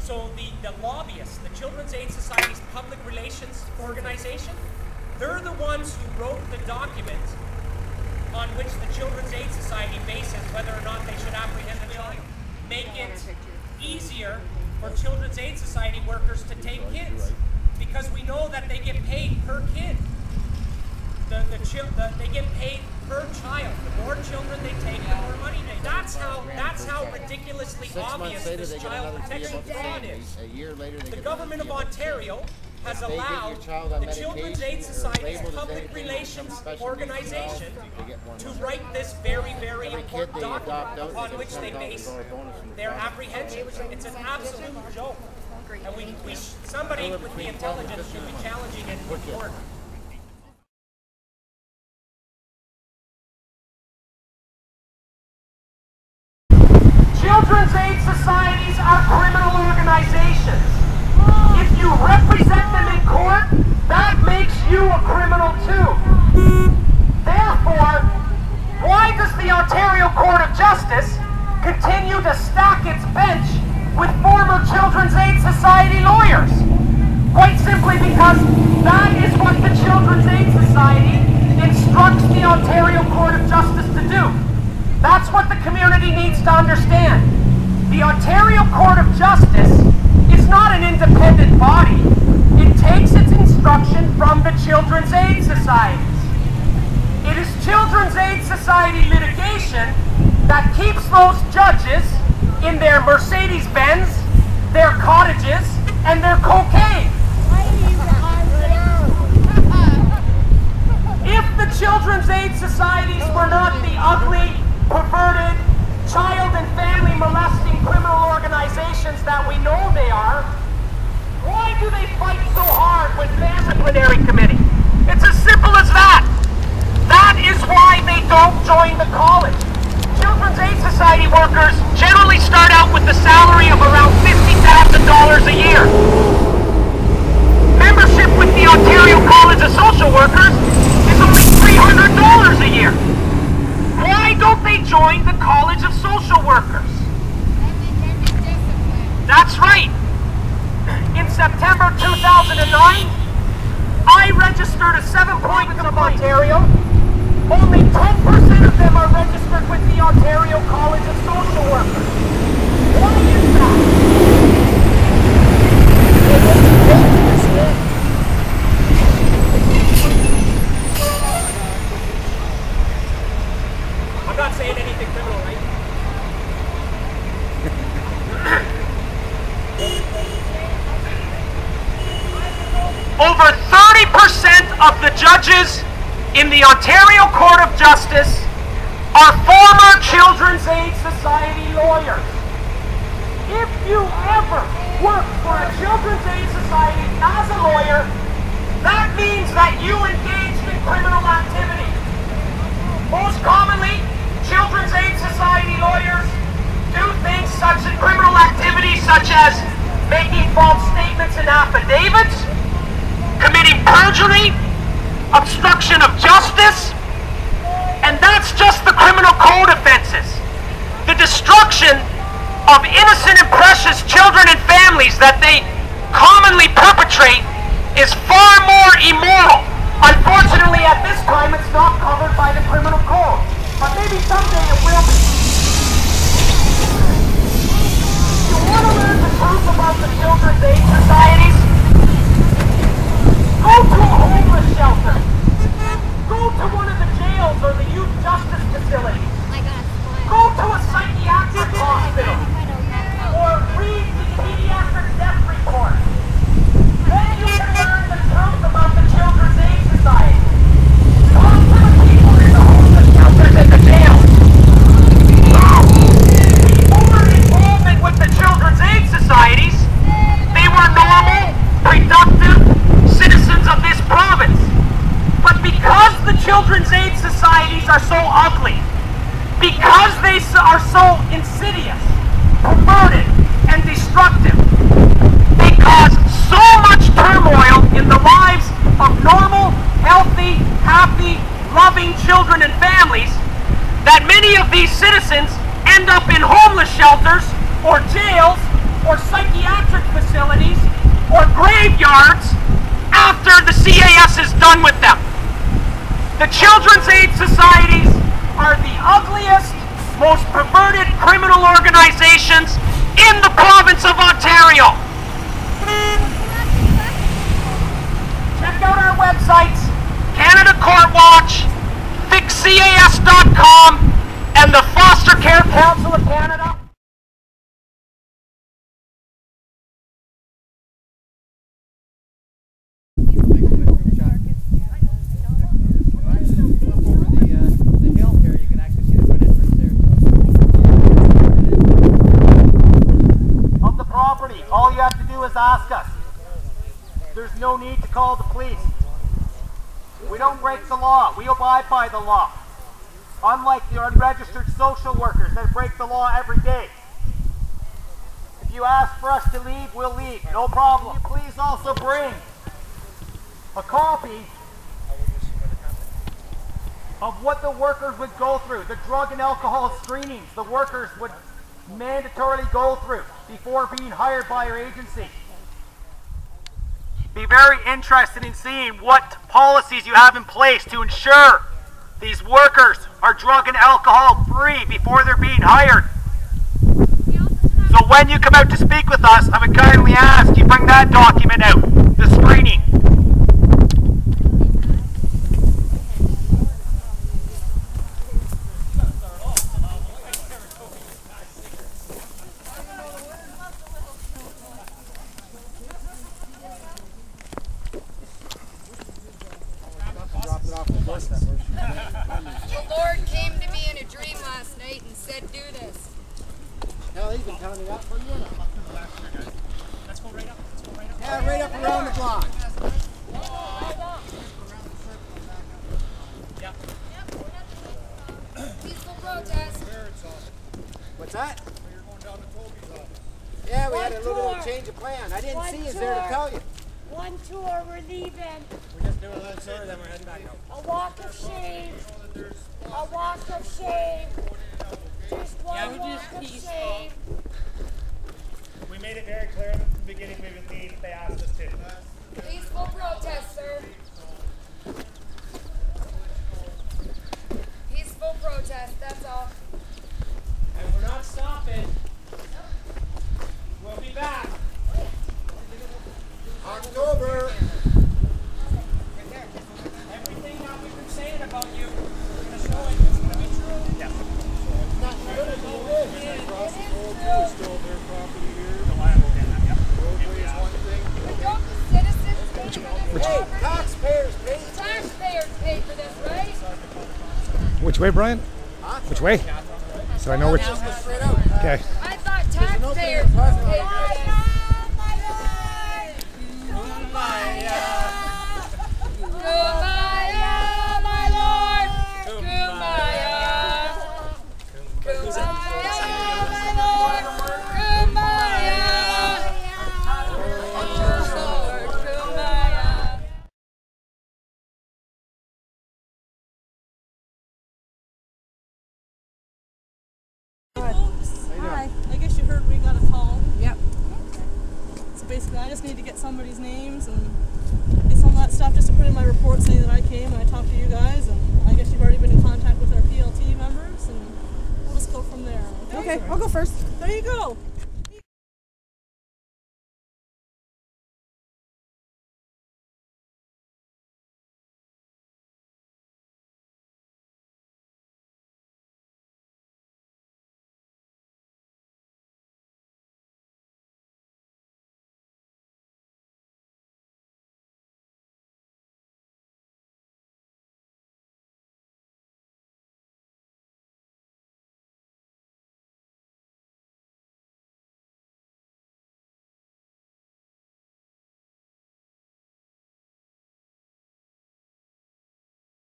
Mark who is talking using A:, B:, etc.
A: So the lobbyists, the Children's Aid Society's public relations organization, they're the ones who wrote the document on which the Children's Aid Society bases whether or not they should apprehend the child. Make it easier for Children's Aid Society workers to take kids, because we know that they get paid per kid. They get paid per child. The more children they take, the more money they get. That's how ridiculously obvious this child protection fraud is. The government of Ontario has allowed the Children's Aid Society's public relations organization to write this very, very important document upon which they base their apprehension. It's an absolute joke. And somebody with the intelligence should be challenging it in court. Children's Aid Societies are criminal organizations. If you represent them in court, that makes you a criminal too. Therefore, why does the Ontario Court of Justice continue to stack its bench with former Children's Aid Society lawyers? Quite simply because that is what the Children's Aid Society instructs the Ontario Court of Justice to do. That's what the community needs to understand. The Ontario Court of Justice is not an independent body. It takes its instruction from the Children's Aid Societies. It is Children's Aid Society litigation that keeps those judges in their Mercedes-Benz, their cottages, and their cocaine. If the Children's Aid Societies were not the ugly, perverted, child and family molesting criminal organizations that we know they are, why do they fight so hard with the disciplinary committee? It's as simple as that. That is why they don't join the college. Children's Aid Society workers generally start out with a salary of around $50,000 a year. Membership with the Ontario College of Social Workers is only $300 a year. Why don't they join the College of Social Workers? That's right. In September 2009, I registered a 7-point of Ontario. Only 10% of them are registered with the Ontario College of Social Workers. Why is that? I'm not saying anything criminal, right? Over 30% of the judges in the Ontario Court of Justice are former Children's Aid Society lawyers. If you ever work for a Children's Aid Society as a lawyer, that means that you engaged in criminal activity. Most commonly, Children's Aid Society lawyers do things such as criminal activities such as making false statements in affidavits, committing perjury, obstruction of justice, and that's just the criminal code offenses. The destruction of innocent and precious children and families that they commonly perpetrate is far more immoral. Unfortunately, at this time, it's not covered by the criminal code, but maybe someday it will be. You want to learn the truth about the Children's Aid Societies? Go to a homeless shelter. Go to one of the jails or the youth justice facilities. Go to a psychiatric hospital. Or read the pediatric death report. Then you can learn the truth about the Children's Aid Society. Talk to the people in the homeless shelters and the jails. Before involvement with the Children's Aid Societies, they were normal, productive citizens of this province. But because the Children's Aid Societies are so ugly, because they are so insidious, perverted, and destructive, they cause so much turmoil in the lives of normal, healthy, happy, loving children and families that many of these citizens end up in homeless shelters or jails or psychiatric facilities or graveyards after the CAS is done with them. The Children's Aid Societies are the ugliest, most perverted criminal organizations in the province of Ontario. Check out our websites, Canada Court Watch, fixcas.com, and the Foster Care Council of Canada. All you have to do is ask us. There's no need to call the police. We don't break the law. We abide by the law. Unlike the unregistered social workers that break the law every day. If you ask for us to leave, we'll leave. No problem. Please also bring a copy of what the workers would go through, the drug and alcohol screenings the workers would mandatorily go through before being hired by your agency. Be very interested in seeing what policies you have in place to ensure these workers are drug and alcohol free before they're being hired. So when you come out to speak with us, I would kindly ask you bring that document out, the screening.
B: The Lord came to me in a dream last night and said, do this.
C: Hell, he's been telling me that for years.
D: Let's go right up.
C: Yeah, right up around the block.
D: Yeah.
B: Peaceful protest.
C: What's that?
D: You're going down to Toby's office.
C: Yeah, we had a little change of plan. I didn't see you there to tell you.
E: One tour, we're leaving.
D: We're just doing a little tour, then we're heading back out.
E: A walk of shame. A walk of shame. Just one walk of shame.
D: We made it very clear from the beginning we would leave if they asked us to.
B: Peaceful protest, sir. Peaceful protest, that's all.
D: And we're not stopping. We'll be back.
C: October.
D: Everything that we've been saying about you, we're going to show it. It's going to be true. Yeah.
C: It's still their property here.
D: The liable in that, yeah.
C: Roadway is one thing.
B: But don't the citizens pay for this
C: Hey,
B: property?
C: taxpayers pay.
B: Taxpayers pay for this, right?
F: Which way, Brian?
C: Huh?
F: Which way? So I know which.
C: Straight out.
F: Okay.
B: I thought taxpayers pay for this. Kumbaya, my lord. Kumbaya. Kumbaya, my lord. Kumbaya. Lord, kumbaya.
G: Hi. I guess you heard we got a call.
B: Yep.
G: So basically, I just need to get somebody's names and get some of that stuff just to put in my report saying that I came and I talked to you guys. And I guess you've already been in contact with our PLT members, and we'll just go from there.
H: Okay, I'll go first.
G: There you go.